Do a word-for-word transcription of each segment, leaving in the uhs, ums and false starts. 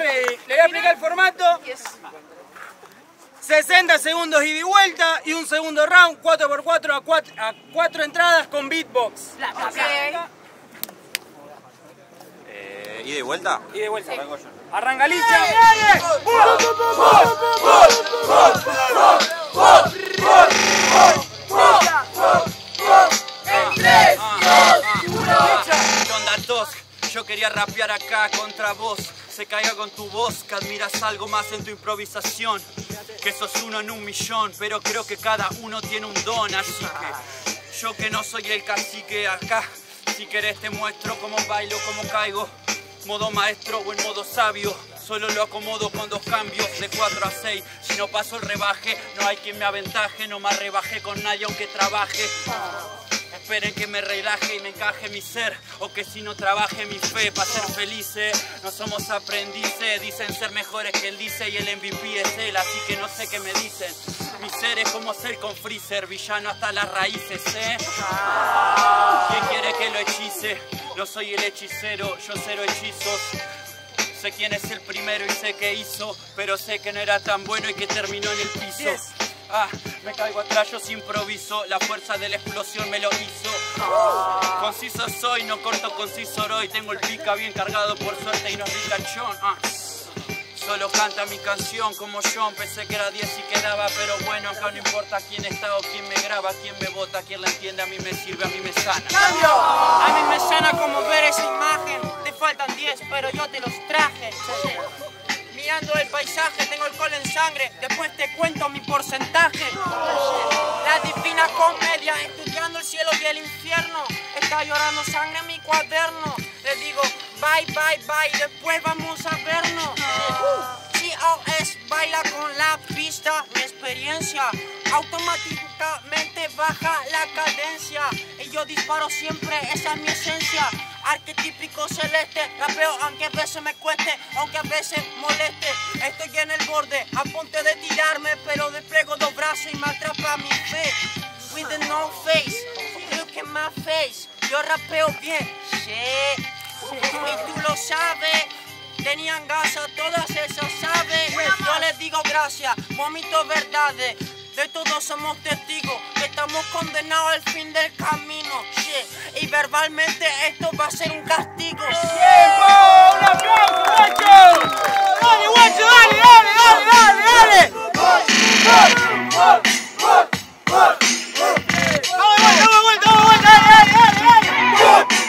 ready. Le voy a explicar el formato. sesenta segundos ida y vuelta y un segundo round, cuatro por cuatro a cuatro entradas con beatbox. Okay. Eh, ¿Ida y vuelta? Ida y vuelta. Sí. Arranca Licha. ¿Qué onda, Tosk? Yo quería rapear acá contra vos. Se caiga con tu voz, que admiras algo más en tu improvisación. Que sos uno en un millón, pero creo que cada uno tiene un don. Así que yo que no soy el cacique acá, si querés te muestro cómo bailo, cómo caigo. Modo maestro o en modo sabio, solo lo acomodo con dos cambios de cuatro a seis. Si no paso el rebaje, no hay quien me aventaje. No me rebajé con nadie aunque trabaje. Esperen que me relaje y me encaje mi ser, o que si no trabaje mi fe para ser felices. No somos aprendices, dicen ser mejores que él dice y el M V P es él, así que no sé qué me dicen. Mi ser es como ser con Freezer, villano hasta las raíces, ¿eh? ¿Quién quiere que lo hechice? No soy el hechicero, yo cero hechizos. Sé quién es el primero y sé qué hizo, pero sé que no era tan bueno y que terminó en el piso. Ah, me caigo atrás, yo sí improviso. La fuerza de la explosión me lo hizo. Conciso soy, no corto conciso hoy. Tengo el pica bien cargado por suerte y no es ricachón. Ah. Solo canta mi canción como John. Pensé que era diez y quedaba, pero bueno, acá no importa quién está o quién me graba, quién me vota, quién la entiende, a mí me sirve, a mí me sana. ¡Cambio! A mí me sana como ver esa imagen. Te faltan diez, pero yo te los traje. Mirando el paisaje, tengo alcohol en sangre, después te cuento mi porcentaje. La divina comedia, estudiando el cielo y el infierno. Está llorando sangre en mi cuaderno. Le digo bye, bye, bye, después vamos a vernos. C O S baila con la pista, mi experiencia automáticamente baja la cadencia. Y yo disparo siempre, esa es mi esencia. Arquetípico celeste, rapeo aunque a veces me cueste, aunque a veces moleste. Estoy en el borde, a punto de tirarme, pero despliego dos brazos y me atrapa mi fe. With the no face, look at my face. Yo rapeo bien, shit. Y tú lo sabes. Tenían gasa, todas esas saben. Yo les digo gracias, vomito verdades. De todos somos testigos, que estamos condenados al fin del camino. Shit. Y verbalmente esto va a ser un castigo. ¡Tiempo! ¡Un aplauso, guacho! ¡Dale, guacho, dale, dale, dale, dale, dale! ¡Vamos de vuelta, vamos de vuelta, vamos de vuelta! ¡Dale, dale, dale, dale!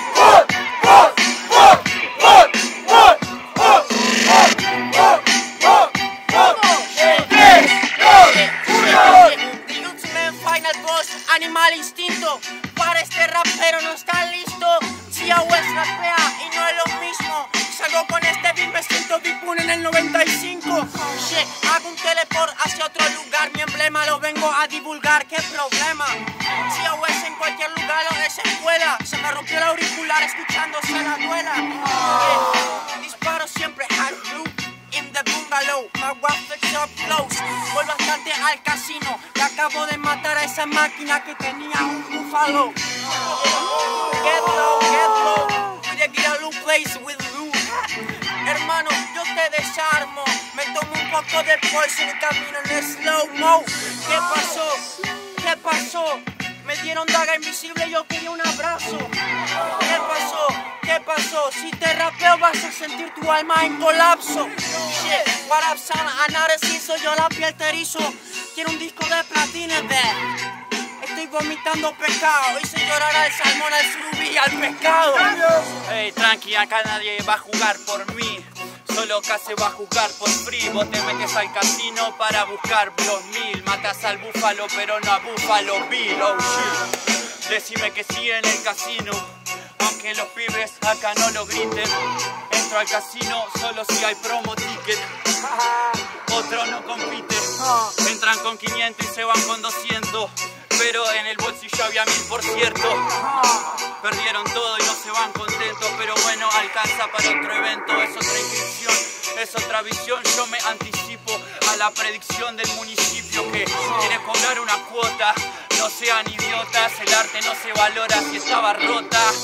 Animal instinto, para este rapero no está listo. C O S rapea y no es lo mismo. Salgo con este beat, me siento Vipun en el noventa y cinco. Shit, hago un teleport hacia otro lugar. Mi emblema lo vengo a divulgar, ¿qué problema? C O S en cualquier lugar o es escuela. Se me rompió el auricular escuchándose la duela. Yeah. Disparo siempre high blue in the bungalow, my graphics up close. Voy bastante al casino y acabo de matar a esa máquina que tenía un búfalo. Get low, get low, voy a get a low place with Lou. Hermano, yo te desarmo, me tomo un poco de poison y camino en slow-mo. ¿Qué pasó? ¿Qué pasó? Me dieron daga invisible y yo quería un abrazo. ¿Qué pasó? ¿Qué pasó? Si te rapeo vas a sentir tu alma en colapso. Shit, what up son, análisis, soy yo la piel te erizo. Quiero un disco de platino, de. Estoy vomitando pescado, hice llorar al salmón, al surubí y al pescado. Hey, tranqui, acá nadie va a jugar por mí. Solo casi va a jugar por free. Vos te metes al casino para buscar los mil. Matas al búfalo pero no a Búfalo Bill. Oh shit. Decime que sí en el casino, aunque los pibes acá no lo griten. Entro al casino solo si hay promo ticket. Otro no compite. Entran con quinientos y se van con doscientos. Pero en el bolsillo había mil por cierto. Perdieron todo y no se van contentos. Pero bueno, alcanza para otro evento. Es otra inscripción, es otra visión. Yo me anticipo a la predicción del municipio que quiere cobrar una cuota. No sean idiotas, el arte no se valora si estaba rota.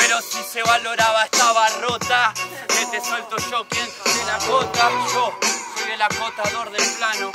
Pero si se valoraba estaba rota. Que te suelto yo, quien te la cota. Yo soy el acotador del plano.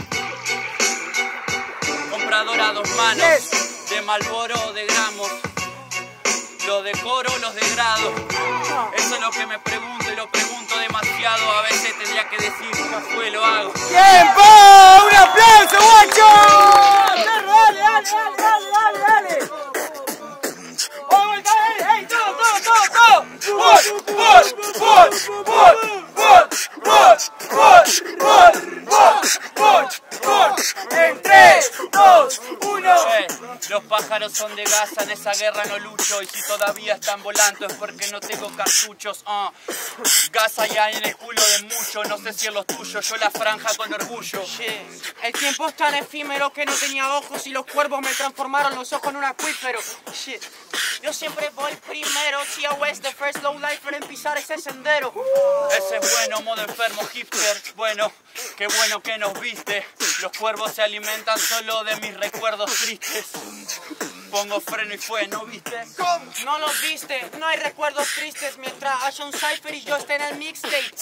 Comprador a dos manos. De Malboro, de gramos. Los de coro, los de grado. Eso es lo que me pregunto y lo pregunto demasiado. A veces tendría que decir, ya fue, lo hago. ¡Tiempo! ¡Un aplauso, guacho! ¡Dale, dale, dale, dale, dale, dale! ¡Vamos, dale! ¡Ey, todo, todo, todo, todo! ¡Bot, bot, bot, bot, bot, bot, bot, bot, bot, bot, bot! En tres, dos, uno. Eh, los pájaros son de Gaza, en esa guerra no lucho. Y si todavía están volando es porque no tengo cartuchos. uh. Gaza ya en el culo de muchos, no sé si es los tuyos. Yo la franja con orgullo. Shit. El tiempo es tan efímero que no tenía ojos y los cuervos me transformaron los ojos en un acuífero. Shit. Yo siempre voy primero. T O S, the first low lifer en pisar ese sendero. Ese es bueno, modo enfermo hipster. Bueno, qué bueno que nos viste. Los cuervos se alimentan solo de mis recuerdos tristes. Pongo freno y fue, ¿no viste? No los viste, no hay recuerdos tristes mientras haya un cipher y yo esté en el mixtape.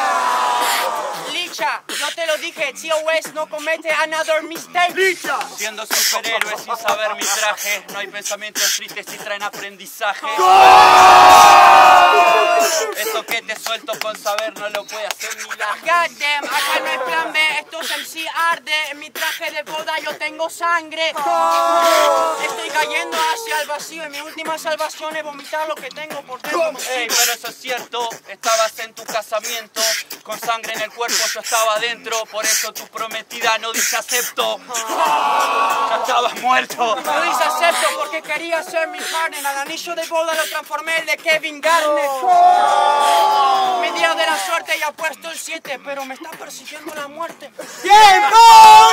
Licha, yo te lo dije, T O S no comete another mistake. ¡Licha! Siendo superhéroe sin saber mi traje. No hay pensamientos tristes si traen aprendizaje. Eso que te suelto con saber no lo puede hacer milagro. God damn, acá no hay plan B, esto es M C arde. En mi traje de boda yo tengo sangre. Estoy cayendo hacia el vacío y mi última salvación es vomitar lo que tengo por dentro. Ey, pero eso es cierto, estabas en tu casamiento. Con sangre en el cuerpo yo estaba adentro. Por eso tu prometida no dice acepto. Ya estabas muerto. No dice acepto porque quería ser mi Harden. Al anillo de boda lo transformé el de Kevin Garnett. Mi día de la suerte ya ha puesto el siete, pero me está persiguiendo la muerte. ¡Tiempo!